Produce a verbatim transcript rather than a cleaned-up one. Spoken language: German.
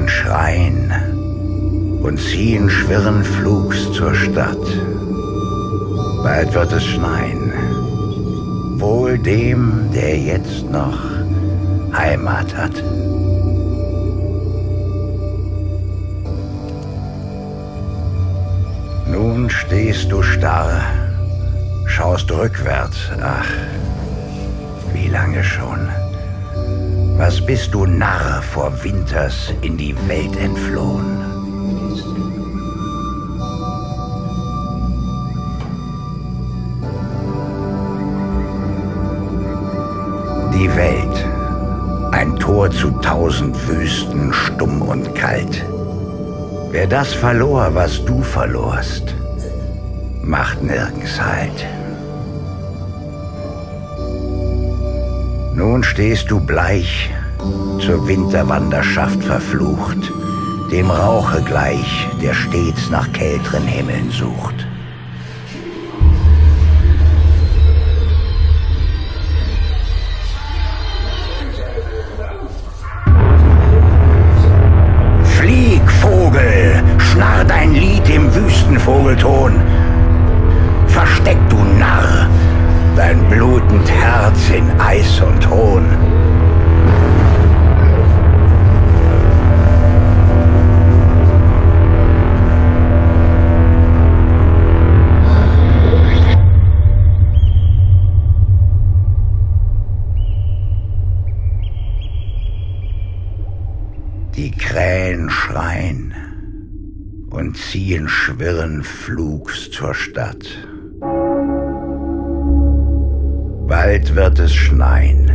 Krähen schreien und ziehen schwirren flugs zur Stadt. Bald wird es schneien, wohl dem, der jetzt noch Heimat hat. Nun stehst du starr, schaust rückwärts, ach, wie lange schon? Was bist du Narr vor Winters in die Welt entflohen? Die Welt, ein Tor zu tausend Wüsten, stumm und kalt. Wer das verlor, was du verlorst, macht nirgends Halt. Nun stehst du bleich, zur Winterwanderschaft verflucht, dem Rauche gleich, der stets nach kälteren Himmeln sucht. Flieg, Vogel, schnarr dein Lied im Wüstenvogelton. Versteck, du Narr, dein blutend Herz in Eis und Hohn. Die Krähen schreien und ziehen schwirren flugs zur Stadt. Bald wird es schneien,